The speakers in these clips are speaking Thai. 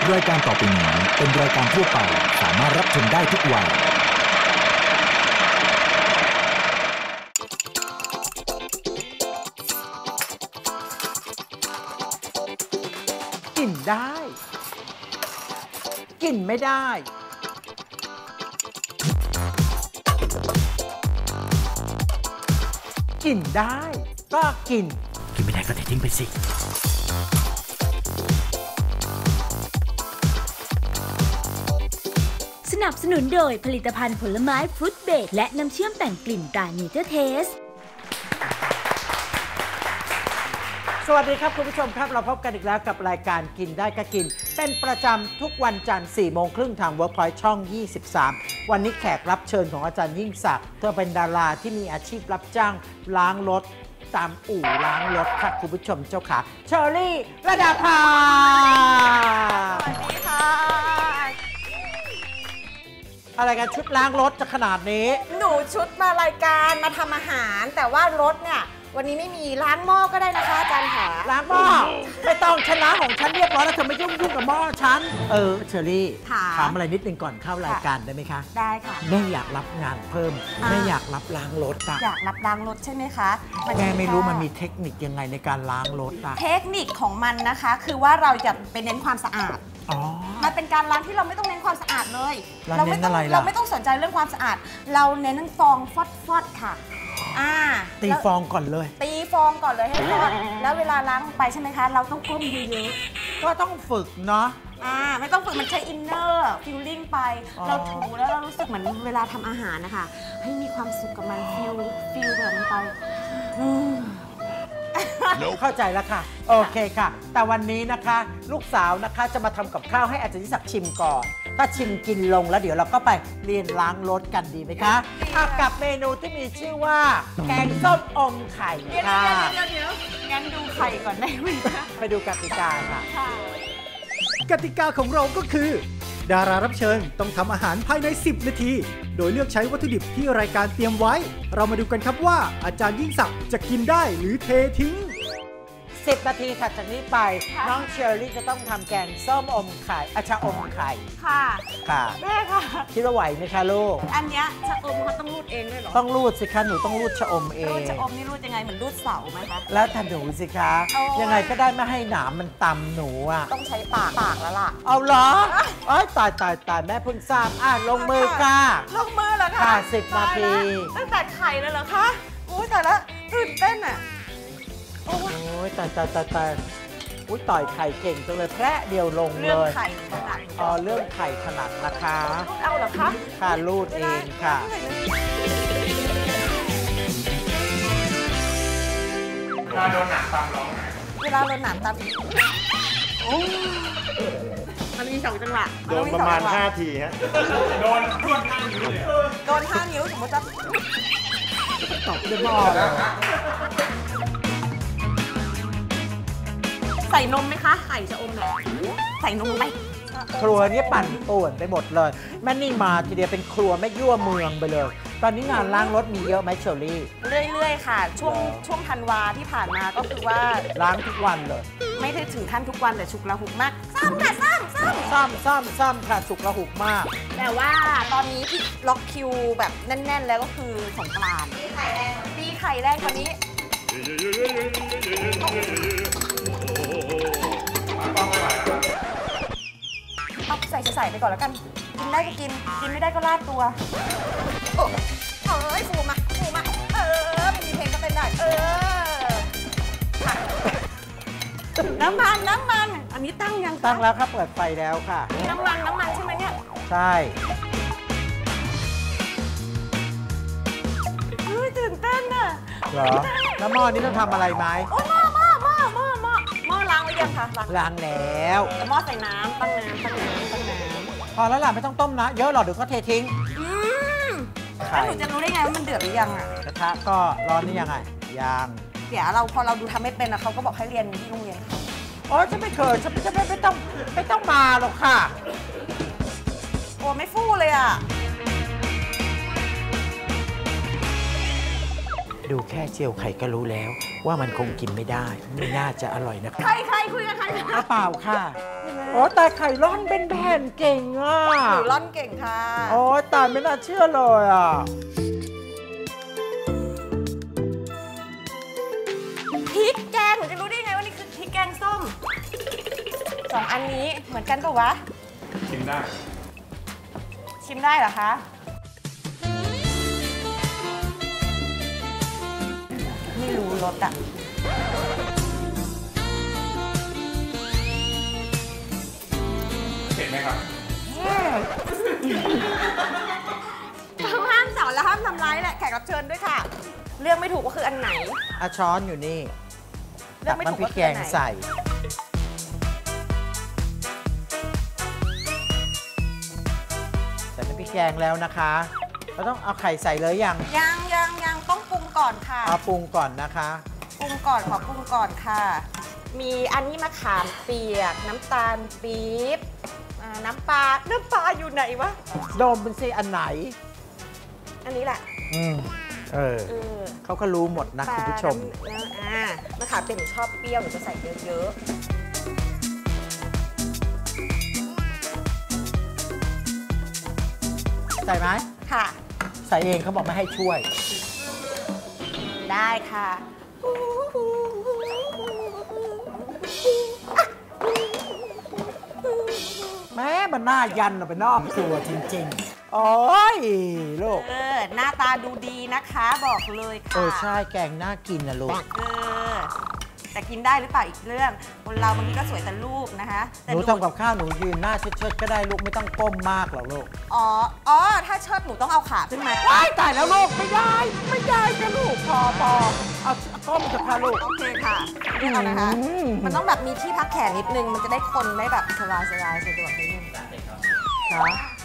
รายการต่อไปนี้เป็นรายการทั่วไปสามารถรับชมได้ทุกวัยกินได้กินไม่ได้กินได้ก็กินไม่ได้ก็ทิ้งไปสิสนับสนุนโดยผลิตภัณฑ์ผลไม้ฟรุตเบรดและน้ำเชื่อมแต่งกลิ่นตราเนเจอร์เทสสวัสดีครับคุณผู้ชมครับเราพบกันอีกแล้วกับรายการกินได้ก็กินเป็นประจำทุกวันจันทร์4 โมงครึ่งทาง Workpoint ช่อง 23 วันนี้แขกรับเชิญของอาจารย์ยิ่งศักดิ์เธอเป็นดาราที่มีอาชีพรับจ้างล้างรถตามอู่ล้างรถค่ะคุณผู้ชมเจ้าขาเชอรี่ระดาภาสวัสดีค่ะอะไรกันชุดล้างรถจะขนาดนี้หนูชุดมารายการมาทำอาหารแต่ว่ารถเนี่ยวันนี้ไม่มีล้างหม้อก็ได้นะคะอาจารย์ค่ะล้างหม้อไม่ต้องฉันล้างของฉันเรียบร้อยแล้วเธอไม่ยุ่งกับหม้อฉันเชอรี่ถามอะไรนิดนึงก่อนเข้ารายการได้ไหมคะได้ค่ะแม่อยากรับงานเพิ่มแม่อยากรับล้างรถอยากรับล้างรถใช่ไหมคะแม่ไม่รู้มันมีเทคนิคยังไงในการล้างรถเทคนิคของมันนะคะคือว่าเราจะไปเน้นความสะอาดมันเป็นการล้างที่เราไม่ต้องเน้นความสะอาดเลยเราไม่ต้องสนใจเรื่องความสะอาดเราเน้นฟองฟอดค่ะตีฟองก่อนเลยตีฟองก่อนเลยให้ฟอดแล้วเวลาล้างไปใช่ไหมคะเราต้องก้มเยอะๆก็ต้องฝึกเนาะไม่ต้องฝึกมันใช้อินเนอร์ฟิลลิ่งไปเราถูแล้วเรารู้สึกเหมือนเวลาทำอาหารนะคะให้มีความสุขกับมันฟิลแบบมันไปเข้าใจแล้วค่ะโอเคค่ะแต่วันนี้นะคะลูกสาวนะคะจะมาทำกับข้าวให้อาจารย์ยิ่งศักดิ์ชิมก่อนถ้าชิมกินลงแล้วเดี๋ยวเราก็ไปเรียนล้างรถกันดีไหมคะกับเมนูที่มีชื่อว่าแกงส้มอมไข่ค่ะเดี๋ยวงั้นดูไข่ก่อนได้ไหมคะไปดูกติกาค่ะกติกาของเราก็คือดารารับเชิญต้องทำอาหารภายใน10 นาทีโดยเลือกใช้วัตถุดิบที่รายการเตรียมไว้เรามาดูกันครับว่าอาจารย์ยิ่งศักดิ์จะกินได้หรือเททิ้ง 10 นาทีถัดจากนี้ไปน้องเชอรี่จะต้องทำแกงส้มอมไข่ชะอมไข่ค่ะแม่ค่ะคิดว่าไหวไหมคะลูกอันเนี้ยชะอมเขาต้องรูดเองด้วยหรอต้องรูดสิคะหนูต้องรูดชะอมเองรูดชะอมนี่รูดยังไงเหมือนรูดเสาไหมคะแล้วถ้าหนูสิคะยังไงก็ได้ไม่ให้หนามมันตำหนูอ่ะต้องใช้ปากแล้วล่ะเอาเหรอตายแม่เพิ่งทราบลงมือค่ะลงมือเหรอคะ 10 นาทีตั้งแต่ไข่เลยเหรอคะอุ้ยแต่ละตื่นเต้นอ่ะโอ้ยตายอุ้ยต่อยไข่เก่งจังเลยแพะเดียวลงเลยเรื่องไข่ถนัดเรื่องไข่ถนัดนะคะเอาเหรอคะค่ะรูดเองค่ะเวลาโดนหนามตำร้องไงเวลาโดนหนามตำมันมี2 จังหวะโดนประมาณ5 ทีฮะโดน5 นิ้วเลยโดน5 นิ้วสมมติจะตบด้วยหม้อใส่นมไหมคะไข่ชะอมเนี่ยใส่นมไหมครัวนี้ปั่นป่วนไปหมดเลยแม่นี่มาทีเดียวเป็นครัวแม่ยั่วเมืองไปเลยตอนนี้งานล้างรถมีเยอะไหมเชอรี่เรื่อยๆค่ะช่วงธันวาที่ผ่านมาก็คือว่าล้างทุกวันเลยไม่ได้ถึงขั้นทุกวันแต่ฉุกละหุกมากซ่อมค่ะซ่อมค่ะฉุกละหุกมากแต่ว่าตอนนี้ที่ล็อกคิวแบบแน่นๆแล้วก็คือสงกรานต์ตีไข่แรงคนนี้เอาใส่ไปก่อนแล้วกันกินได้ก็กินไม่ได้ก็ลาดตัวฟูมาไม่มีเพลงก็เต้นได้น้ำมันอันนี้ตั้งยังตั้งแล้วครับเปิดไฟแล้วค่ะน้ำมันใช่ไหมเนี่ยใช่ตื่นเต้นน่ะเหรอแล้วหม้อนี้ต้องทำอะไรไหมหม้อล้างหรือยังคะล้างแล้วหม้อใส่น้ำตั้งน้ำพอแล้วล่ะไม่ต้องต้มนะเยอะหรอกเดี๋ยวก็เททิ้งแล้วหนูจะรู้ได้ไงว่ามันเดือดหรือยังกระทะก็ร้อนหรือยังยังเดี๋ยวพอเราดูทำไม่เป็นนะเขาก็บอกให้เรียนที่โรงเรียนเขาฉันไม่เคยฉันไม่ต้องมาหรอกค่ะโอ้ไม่ฟู่เลยอ่ะดูแค่เจียวไข่ก็รู้แล้วว่ามันคงกินไม่ได้ไม่น่าจะอร่อยนะใครคุยกับใครเปล่าค่ะโอ้แต่ไข่ร่อนเป็นแผ่นเก่งอ่ะหนูร่อนเก่งค่ะโอ้ตายไม่น่าเชื่อเลยอ่ะพริกแกงหนูจะรู้ได้ไงว่านี่คือพริกแกงส้ม2 อันนี้เหมือนกันปะวะชิมได้เหรอคะไม่รู้รสอ่ะเห็นไหมครับห้ามสอนและห้ามทำร้ายแหละแขกรับเชิญด้วยค่ะเลือกไม่ถูกว่าคืออันไหนช้อนอยู่นี่ตักน้ำพริกแกงใส่น้ำพริกแกงแล้วนะคะเราต้องเอาไข่ใส่เลยยังต้องปรุงก่อนค่ะเอาปรุงก่อนนะคะปรุงก่อนขอปรุงก่อนค่ะมีอันนี้มะขามเปียกน้ำตาลปี๊บน้ำปลาอยู่ไหนวะโดมเป็นสิอันไหนอันนี้แหละเขาก็รู้หมดนะคุณผู้ชมมะขามเปียกหนูชอบเปรี้ยวหนูจะใส่เยอะใส่ไหมค่ะใส่เองเขาบอกไม่ให้ช่วยได้ค่ะแม่มันหน้ายันออกไปนอกตัวจริงๆโอ้ยลูกหน้าตาดูดีนะคะบอกเลยค่ะใช่แกงน่ากินนะลูกแต่กินได้หรือเปล่าอีกเรื่องคนเราบางทีก็สวยแต่รูปนะคะหนูทำกับข้าวหนูยืนหน้าเชิดๆก็ได้ลูกไม่ต้องก้มมากหรอกลูกอ๋อถ้าเชิดหนูต้องเอาขาขึ้นมาว้ายตายแล้วลูกไม่ได้ค่ะลูกพอเอาก้มจะพาลูกโอเคค่ะเอานะคะมันต้องแบบมีที่พักแขนนิดนึงมันจะได้คนได้แบบสบายสะดวกนิดนึงค่ะ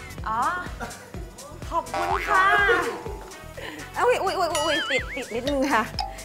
ขอบคุณค่ะอุ้ยติดนิดนึงค่ะ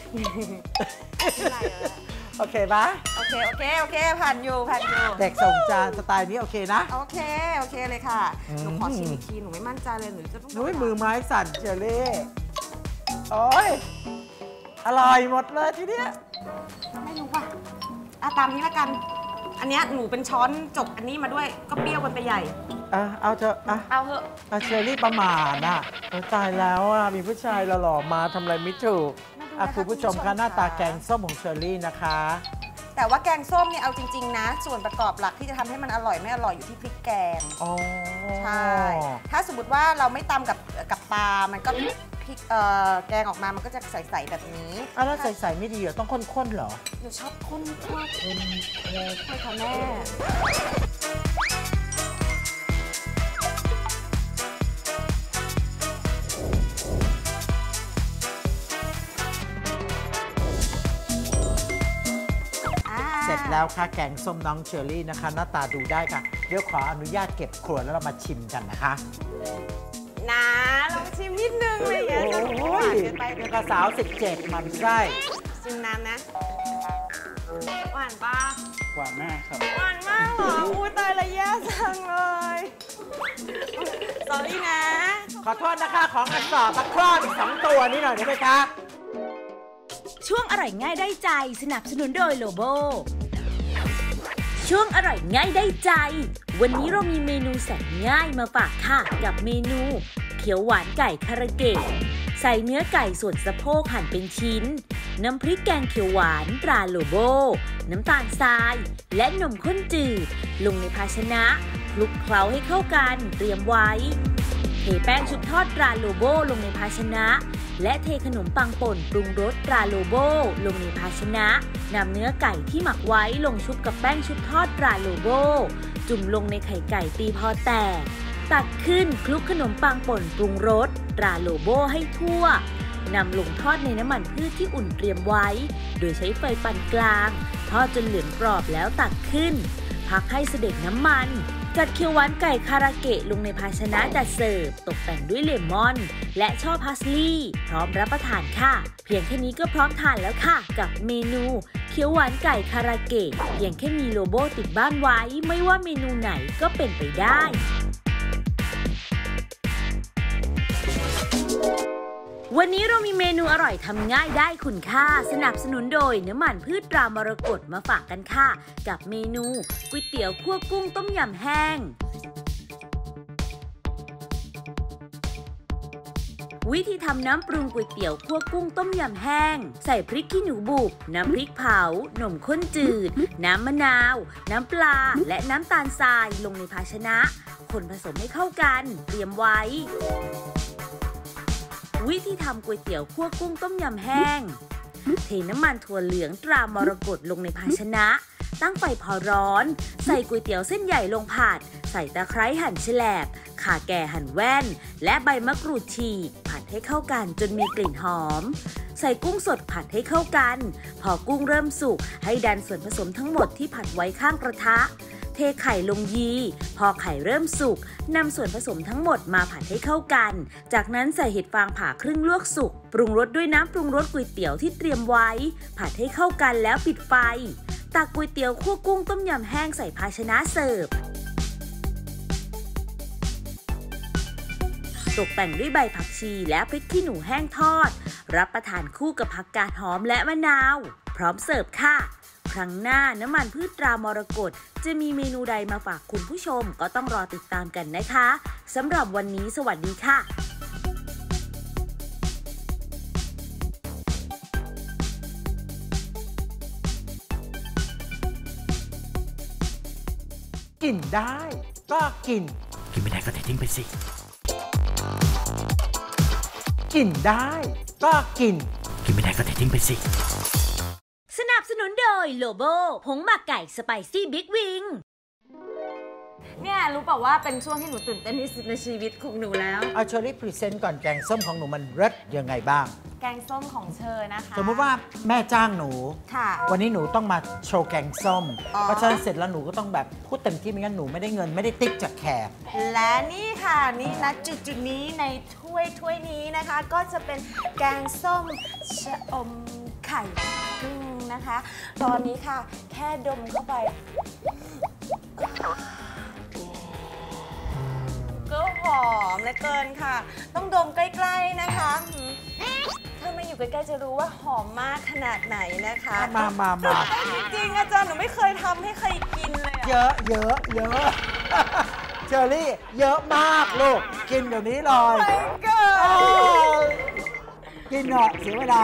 โอเคปะโอเคผ่านอยู่เด็กส่งจานสไตล์นี้โอเคนะโอเคเลยค่ะหนูขอชิมอีกทีหนูไม่มั่นใจเลยหนูจะต้องมือไม้สั่นเจเล่โอ้ยอร่อยหมดเลยทีเนี้ยไม่รู้ป่ะตามนี้ละกันอันเนี้ยหนูเป็นช้อนจกอันนี้มาด้วยก็เปรี้ยวกันไปใหญ่เอาเถอะเอาเถอะเชอรี่ประมาณน่ะตายแล้วมีผู้ชายหล่อๆมาทำอะไรไม่ถูกคุณผู้ชมคะหน้าตาแกงส้มของเชอรี่นะคะแต่ว่าแกงส้มเนี่ยเอาจริงๆนะส่วนประกอบหลักที่จะทำให้มันอร่อยไม่อร่อยอยู่ที่พริกแกงใช่ถ้าสมมติว่าเราไม่ตำกับปลามันก็พริกแกงออกมามันก็จะใสๆแบบนี้แล้วใสๆไม่ดีเหรอต้องข้นๆเหรอหนูชอบข้นเลยค่ะแม่เสร็จแล้วค่ะแกงส้มน้องเชอรี่นะคะหน้าตาดูได้ค่ะเดี๋ยวขออนุญาตเก็บขวดแล้วเรามาชิมกันนะคะลองชิมนิดนึงเลยอย่างเงี้ยโอ้ยกระสาว17มันไส้ชิมน้ำนะหวานปะหวานมากครับหวานมากเหรออุ้ยตายละแย่จังเลยสอรี่นะขอโทษนะคะของกระสอบตะครอบอีก2 ตัวนี้หน่อยได้ไหมคะช่วงอร่อยง่ายได้ใจสนับสนุนโดยโลโบช่วงอร่อยง่ายได้ใจวันนี้เรามีเมนูแสนง่ายมาฝากค่ะกับเมนูเขียวหวานไก่คาราเกะใส่เนื้อไก่ส่วนสะโพกหั่นเป็นชิ้นน้ำพริกแกงเขียวหวานตราโลโบน้ำตาลทรายและนมข้นจืดลงในภาชนะคลุกเคล้าให้เข้ากันเตรียมไว้เทแป้งชุบทอดตราโลโบลงในภาชนะและเทขนมปังป่นปรุงรสตราโลโบลงในภาชนะนำเนื้อไก่ที่หมักไว้ลงชุบกับแป้งชุบทอดตราโลโบจุ่มลงในไข่ไก่ตีพอแตกตักขึ้นคลุกขนมปังป่นปรุงรสตราโลโบให้ทั่วนำลงทอดในน้ำมันพืชที่อุ่นเตรียมไว้โดยใช้ไฟปานกลางทอดจนเหลืองกรอบแล้วตักขึ้นพักให้เสด็จน้ำมันจัดเขียวหวานไก่คาราเกะลงในภาชนะจัดเสิร์ฟตกแต่งด้วยเลมอนและช่อพาสลีย์พร้อมรับประทานค่ะเพียงแค่นี้ก็พร้อมทานแล้วค่ะกับเมนูเขียวหวานไก่คาราเกะเพียงแค่มีโลโบติดบ้านไว้ไม่ว่าเมนูไหนก็เป็นไปได้วันนี้เรามีเมนูอร่อยทำง่ายได้คุณค่าสนับสนุนโดยน้ำมันพืชตรามรกตมาฝากกันค่ะกับเมนูก๋วยเตี๋ยวคั่วกุ้งต้มยำแห้งวิธีทำน้ำปรุงก๋วยเตี๋ยวคั่วกุ้งต้มยำแห้งใส่พริกขี้หนูบุบน้ำพริกเผานมข้นจืดน้ำมะนาวน้ำปลาและน้ำตาลทรายลงในภาชนะคนผสมให้เข้ากันเตรียมไว้วิธีทำก๋วยเตี๋ยวคั่วกุ้งต้มยำแห้งเทน้ำมันถั่วเหลืองตรามรกตลงในภาชนะตั้งไฟพอร้อนใส่ก๋วยเตี๋ยวเส้นใหญ่ลงผัดใส่ตะไคร้หั่นแฉลบข่าแก่หั่นแว่นและใบมะกรูดฉีกผัดให้เข้ากันจนมีกลิ่นหอมใส่กุ้งสดผัดให้เข้ากันพอกุ้งเริ่มสุกให้ดันส่วนผสมทั้งหมดที่ผัดไว้ข้างกระทะเทไข่ลงยีพอไข่เริ่มสุกนำส่วนผสมทั้งหมดมาผัดให้เข้ากันจากนั้นใส่เห็ดฟางผ่าครึ่งลวกสุกปรุงรสด้วยน้ำปรุงรสก๋วยเตี๋ยวที่เตรียมไว้ผัดให้เข้ากันแล้วปิดไฟตักก๋วยเตี๋ยวคั่วกุ้งต้มยำแห้งใส่ภาชนะเสิร์ฟตกแต่งด้วยใบผักชีและพริกขี้หนูแห้งทอดรับประทานคู่กับผักกาดหอมและมะนาวพร้อมเสิร์ฟค่ะครั้งหน้าน้ำมันพืชตรามรกตจะมีเมนูใดมาฝากคุณผู้ชมก็ต้องรอติดตามกันนะคะสำหรับวันนี้สวัสดีค่ะกินได้ก็กินไม่ได้ก็ทิ้งไปสิกินได้ก็กินไม่ได้ก็ทิ้งไปสิสนับสนุนโดยโลโบผงหมักไก่สไปซี่บิ๊กวิงเนี่ยรู้เปล่าว่าเป็นช่วงที่หนูตื่นเต้นที่สุดในชีวิตของหนูแล้วเอาเชอรี่พรีเซนต์ก่อนแกงส้มของหนูมันเลิศยังไงบ้างแกงส้มของเชอนะคะสมมติว่าแม่จ้างหนูค่ะวันนี้หนูต้องมาโชว์แกงส้มเพราะฉะนั้นเสร็จแล้วหนูก็ต้องแบบพูดเต็มที่ไม่งั้นหนูไม่ได้เงินไม่ได้ติ๊กจากแขกและนี่ค่ะนี่นะจุดนี้ในถ้วยนี้นะคะก็จะเป็นแกงส้มชะอมไข่กุ้งนะคะตอนนี้ค่ะแค่ดมเข้าไปก็หอมเหลือเกินค่ะต้องดมใกล้ๆนะคะถ้าไม่อยู่ใกล้ๆจะรู้ว่าหอมมากขนาดไหนนะคะมาจริงอาจารย์หนูไม่เคยทำให้ใครกินเลยเยอะเชอรี่เยอะมากลูกกินเดี๋ยวนี้เลยกินเถอะเสียเวลา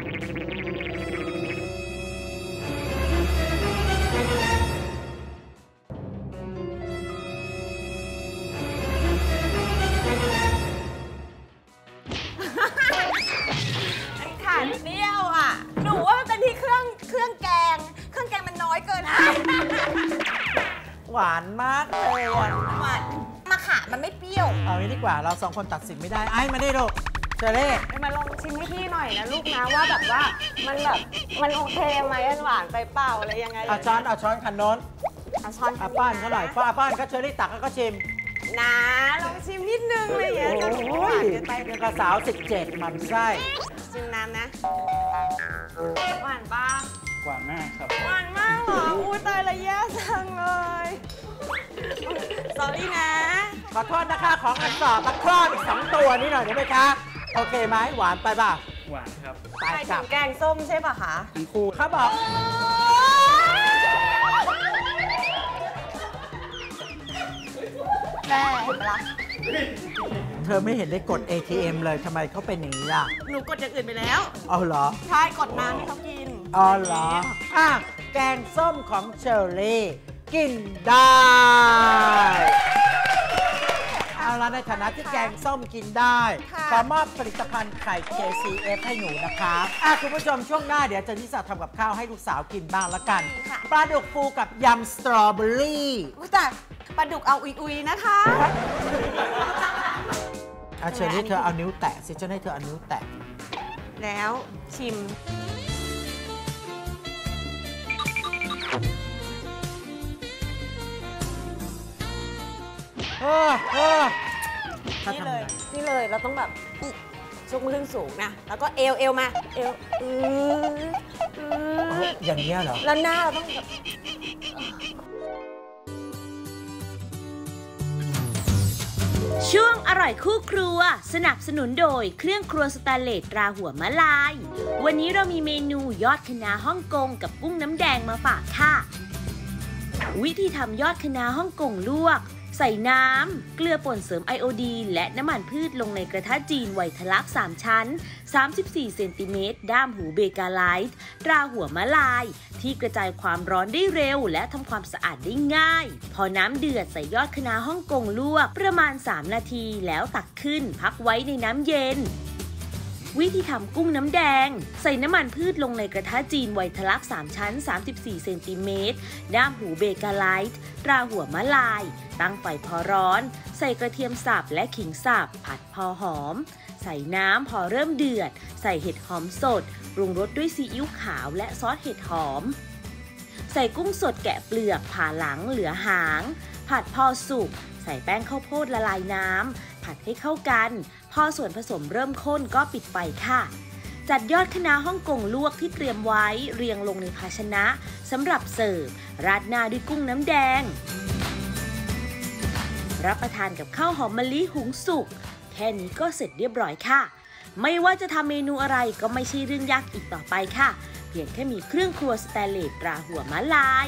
เปรี้ยวอ่ะหนูว่ามันเป็นที่เครื่องแกงมันน้อยเกินหวานมากเลยอ่ะหวานมะขามมันไม่เปรี้ยวเอางี้ดีกว่าเราสองคนตัดสินไม่ได้ไอ้มาได้ลูกเชอรี่มาลองชิมให้พี่หน่อยนะลูกนะว่าแบบว่ามันโอเคไหมหวานไปเปล่าอะไรยังไงเอาช้อนคันโน้นป้านเขาหน่อยป้านก็เชอรี่ตักแล้วก็ชิมนะลองชิมนิดนึงเลยอย่าจะหวานเกินไปเป็นกระสาว17มันไส้ชิมน้ำนะหวานป้าหวานมากครับหวานมากเหรออู้ตายละแย่จังเลยสอรี่นะขอโทษนะคะของอันสอบตะครอบอีก2ตัวนี่หน่อยได้ไหมคะโอเคไหมหวานไปป่ะหวานครับตายกับแกงส้มใช่ป่ะคะทั้งคู่เขาบอกแม่เห็นไหมล่ะเธอไม่เห็นได้กด ATM เลยทำไมเขาเป็นอย่างนี้ล่ะหนูกดอย่างอื่นไปแล้วเอาเหรอใช่กดน้ำให้เขากินอ๋อเหรอแกงส้มของเชอรี่กินได้เอาละในฐานะที่แกงส้มกินได้ขอมอบผลิตภัณฑ์ไข่ KCF ให้หนูนะคะคุณผู้ชมช่วงหน้าเดี๋ยวจะนิสาทำกับข้าวให้ลูกสาวกินบ้างละกันปลาดุกฟูกับยำสตรอเบอรี่แต่ปลาดุกเอาอุยๆนะคะเชอรี่เธอเอานิ้วแตะสิฉันให้เธอเอานิ้วแตะแล้วชิมนี่เลยเราต้องแบบยกมือขึ้นสูงนะแล้วก็เอวมาเอวอย่างนี้เหรอแล้วหน้าเราต้องแบบชช่วงอร่อยคู่ครัวสนับสนุนโดยเครื่องครัวสแตนเลสตราหัวมะลายวันนี้เรามีเมนูยอดคะน้าฮ่องกงกับกุ้งน้ำแดงมาฝากค่ะวิธีทำยอดคะน้าฮ่องกงลวกใส่น้ำเกลือป่นเสริมไอโอดีนและน้ำมันพืชลงในกระทะจีนไวทะลัก3ชั้น34เซนติเมตรด้ามหูเบกาไลท์ตราหัวมะลายที่กระจายความร้อนได้เร็วและทำความสะอาดได้ง่ายพอน้ำเดือดใส่ยอดคะน้าฮ่องกงลวกประมาณ3นาทีแล้วตักขึ้นพักไว้ในน้ำเย็นวิธีทำกุ้งน้ำแดงใส่น้ำมันพืชลงในกระทะจีนไวทะลัก3ชั้น34เซนติเมตรด้ามหูเบกาไลท์ตราหัวมะลายตั้งไฟพอร้อนใส่กระเทียมสับและขิงสับผัดพอหอมใส่น้ำพอเริ่มเดือดใส่เห็ดหอมสดปรุงรสด้วยซีอิ๊วขาวและซอสเห็ดหอมใส่กุ้งสดแกะเปลือกผ่าหลังเหลือหางผัดพอสุกใส่แป้งข้าวโพดละลายน้ำผัดให้เข้ากันพอส่วนผสมเริ่มข้นก็ปิดไฟค่ะจัดยอดคะน้าฮ่องกงลวกที่เตรียมไว้เรียงลงในภาชนะสำหรับเสิร์ฟราดหน้าด้วยกุ้งน้ำแดงรับประทานกับข้าวหอมมะลิหุงสุกแค่นี้ก็เสร็จเรียบร้อยค่ะไม่ว่าจะทำเมนูอะไรก็ไม่ใช่เรื่องยากอีกต่อไปค่ะเพียงแค่มีเครื่องครัวสแตนเลสตราหัวมะลาย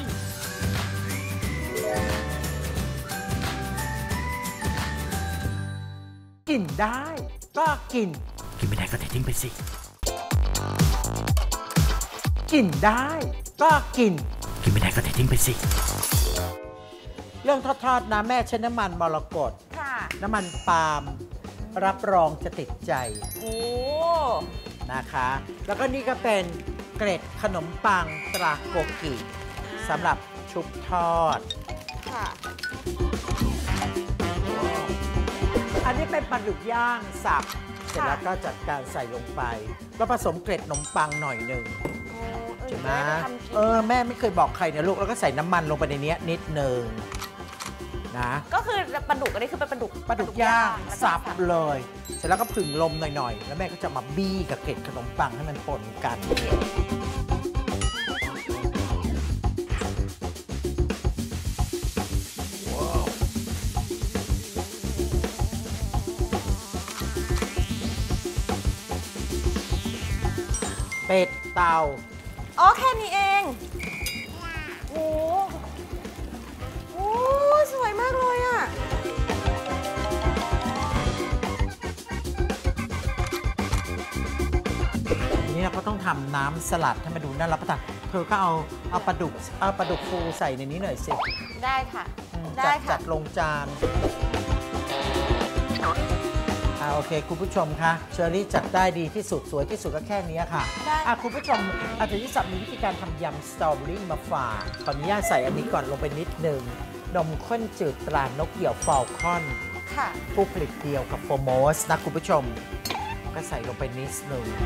กินได้ก็กินไม่ได้ก็เททิ้งไปสิกินได้ก็กินไม่ได้ก็เททิ้งไปสิเรื่องทอดๆนะแม่ใช้น้ำมันมรกตน้ำมันปาล์มรับรองจะติดใจนะคะแล้วก็นี่ก็เป็นเกล็ดขนมปังตราโกกิสำหรับชุบทอดอันนี้เป็นปลาดุกย่างสับเสร็จแล้วก็จัดการใส่ลงไปแล้วผสมเกล็ดขนมปังหน่อยหนึ่งใช่ไหมแม่ไม่เคยบอกใครนะลูกแล้วก็ใส่น้ำมันลงไปในนี้นิดนึงนะก็คือปลาดุกอันนี้คือเป็นปลาดุกย่างสับเลยเสร็จแล้วก็ผึ่งลมหน่อยๆแล้วแม่ก็จะมาบี้กับเกล็ดขนมปังให้มันปนกันเป็ดเตาแค่นี้เองโอ้สวยมากเลยอ่ะนี่เราก็ต้องทำน้ำสลัดให้มาดูน่ารับประทานเธอก็เอาปลาดุกฟูใส่ในนี้หน่อยสิได้ค่ะจัดลงจานโอเคคุณผู้ชมคะเชอรี่จัดได้ดีที่สุดสวยที่สุดก็แค่นี้ค่ะคุณผู้ชมอาจารย์ยิ่งศักดิ์มีวิธีการทำยำสตรอเบอรี่มาฝากขออนุญาตใส่อันนี้ก่อนลงไปนิดนึงนมข้นจืดตรานกเหยี่ยวฟอลคอนผู้ผลิตเดียวกับโฟโมสนะคุณผู้ชมก็ใส่ลงไปนิดนึง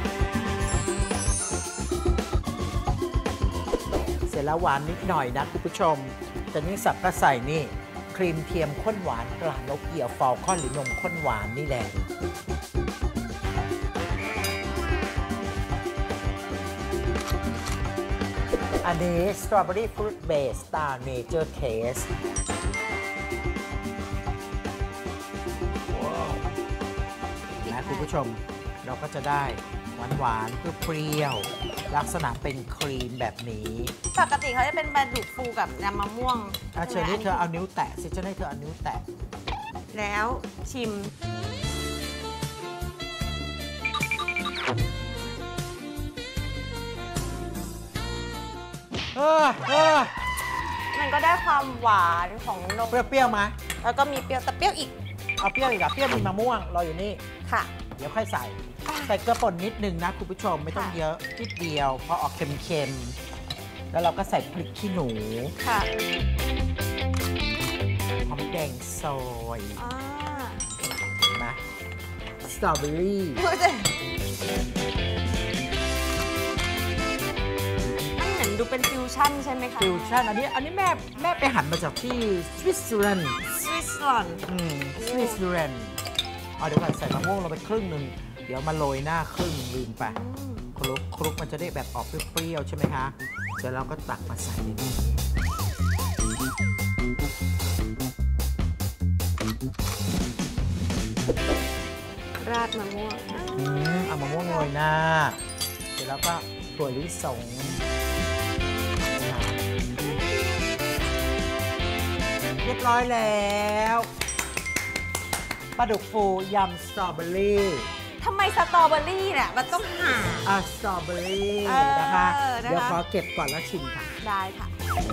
เสร็จแล้วหวานนิดหน่อยนะคุณผู้ชมอาจารย์ยิ่งศักดิ์ก็ใส่นี่ครีมเทียมข้นหวานตรานกเหยี่ยวฟอลคอนหรือนมข้นหวานนี่แหละอันนี้สตรอเบอรี่ฟรุตเบสสตาร์เนเจอร์เทสนะคุณผู้ชมเราก็จะได้หวานๆเปรี้ยวๆลักษณะเป็นครีมแบบนี้ปกติเขาจะเป็นปลาดุกฟูกับน้ำมะม่วงเชิญให้เธอเอานิ้วแตะสิจะให้เธอเอานิ้วแตะแล้วชิมมันก็ได้ความหวานของนมเปรี้ยวไหมแล้วก็มีเปรี้ยวแต่เปรี้ยวอีกเอาเปรี้ยวอีกเปรี้ยวมีมะม่วงรออยู่นี่ค่ะเดี๋ยวค่อยใส่เกลือป่นนิดนึงนะคุณผู้ชมไม่ต้องเยอะนิดเดียวเพราะออกเค็มๆแล้วเราก็ใส่พริกขี้หนูค่ะหอมแดงซอยนะสตรอเบอรี่ดูเป็นฟิวชั่นใช่ไหมคะฟิวชั่นอันนี้แม่ไปหันมาจากที่สวิตเซอร์แลนด์สวิตเซอร์แลนด์เดี๋ยวก่อนใส่มะม่วงเราไปครึ่งหนึ่งเดี๋ยวมาโรยหน้าครึ่งลืมไปคลุกมันจะได้แบบออกเปรี้ยวๆใช่ไหมคะเดี๋ยวเราก็ตักมาใส่ในนี้ราดมะม่วงเอามะม่วงโรยหน้าเสร็จแล้วก็ถั่วลิสงเรียบร้อยแล้วปลาดุกฟูยำสตรอเบอรี่ทำไมสตรอเบอรี่เนี่ยมันต้องหาสตรอเบอรี่นะคะ เดี๋ยวขอเก็บก่อนแล้วชิมค่ะได้ค่ะ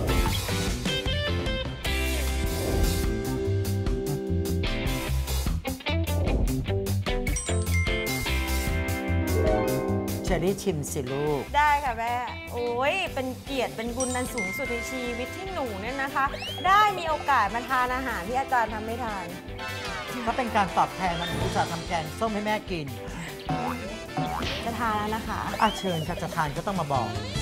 เชอรี่ชิมสิลูกได้ค่ะแม่โอ้ยเป็นเกียรติเป็นบุญอันสูงสุดในชีวิตที่หนูเนี่ยนะคะ ได้มีโอกาสมาทานอาหารที่อาจารย์ทำไม่ทานก็เป็นการตอบแทนมันอุตส่าห์ทำแกงส้มให้แม่กินจะทานแล้วนะคะเชิญค่ะจะทานก็ต้องมาบอก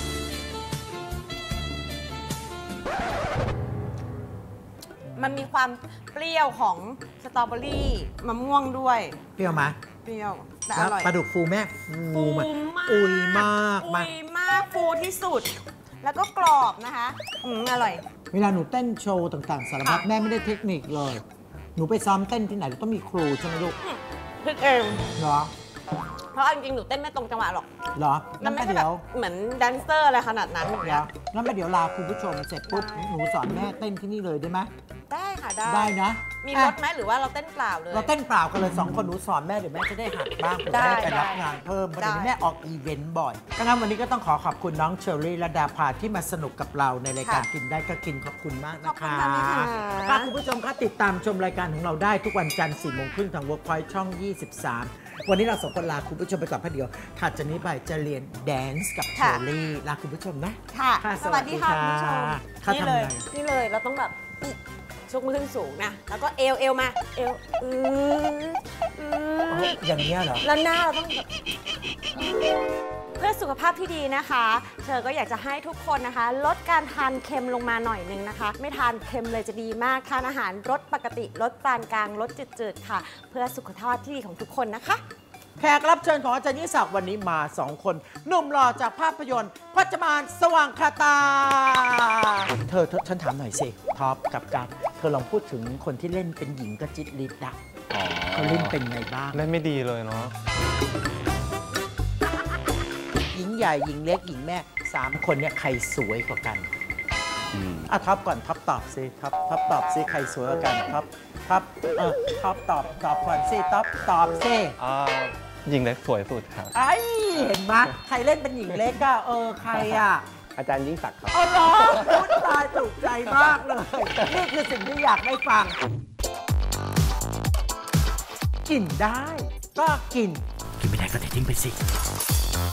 มันมีความเปรี้ยวของสตรอเบอรี่มะม่วงด้วยเปรี้ยวไหมเปรี้ยวแต่อแล้วร่อยปลาดุกฟูแม่ฟูมากมากอุยมากอุยมากฟูที่สุด แล้วก็กรอบนะคะอร่อยเวลาหนูเต้นโชว์ต่างๆสารพัดค่ะแม่ไม่ได้เทคนิคเลย หนูไปซ้อมเต้นที่ไหนต้องมีครูใช่ไหมลูกพริกเองเหรอเพราะเอาจริงๆหนูเต้นไม่ตรงจังหวะหรอกเหรอมันไม่งั้ใช่นแบเดี๋บยวเหมือนแดนเซอร์อะไรขนาดนั้นอย่างเดี๋เงี้ยวย งั้นเดี๋ยวลาคุณผู้ชมเสร็จปุ๊บหนูสอนแม่เต้นที่นี่เลยได้ไหมได้ค่ะได้ได้นะมีรถไหมหรือว่าเราเต้นเปล่าเลยเราเต้นเปล่ากันเลย2 คนหนูสอนแม่เดี๋ยวแม่จะได้หัดบ้างเผื่อได้ได้ไปรับได้งานเพิ่มเพราะเดี๋ยวได้นี้แม่ออกอีเวนต์บ่อยดังนั้นวันนี้ก็ต้องขอบคุณน้องเชอรี่และดาภาที่มาสนุกกับเราในรายการกินได้ก็กินขอบคุณมากขอบนะคุณคะค่ะค่ะคุณผู้ชมคะติดตามชมรายการของเราได้ทุกวันจันทร์4 โมงครึ่งทาง Workpoint ช่อง 23 วันนี้เรา2 คนลาคุณผู้ชมไปก่อนเพราะเดี๋ยวถัดจากนี้ไปจะเรียนแดนซ์กับเชอรี่ลาคุณผู้ชมนะค่ะค่ะสวัสดีค่ะคุณผู้ชมค่ะนี่ทำเลไงยนี่เลยเราต้องแบบชกมือขึ้นสูงนะแล้วก็เอวมาเอวอย่างนี้ยเหรอแล้วหน้าเราต้องแบบเพื่อสุขภาพที่ดีนะคะเธอก็อยากจะให้ทุกคนนะคะ ลดการทานเค็มลงมาหน่อยนึงนะคะ ไม่ทานเค็มเลยจะดีมากทานอาหารรสปกติรสปานกลางรสจืดๆค่ะ เพื่อสุขภาพที่ดีของทุกคนนะคะแขกรับเชิญของอาจารย์ยิ่งศักดิ์วันนี้มา2 คนหนุ่มหล่อจากภาพยนตร์พจมานสว่างคาตาเธอฉันถามหน่อยสิท็อปกับการเธอลองพูดถึงคนที่เล่นเป็นหญิงกระจิตลิดอะเขาเล่นเป็นไงบ้างเล่นไม่ดีเลยเนาะหญิงใหญ่หญิงเล็กหญิงแม่3 คนเนี่ยใครสวยกว่ากันท็อปก่อนท็อปตอบสิท็อปตอบสิใครสวยกว่ากันท็อปท็อปตอบก่อนสิท็อปตอบสิยิงเล็กสวยสุดครับไอ้เห็นไหมใครเล่นเป็นหญิงเล็กอะใครอะอาจารย์ยิ่งศักดิ์ครับอ๋อเหรอพูดตายถูกใจมากเลย นี่คือสิ่งที่อยากได้ฟัง กินได้ก็กิน กินไม่ได้ก็เททิ้งไปสิ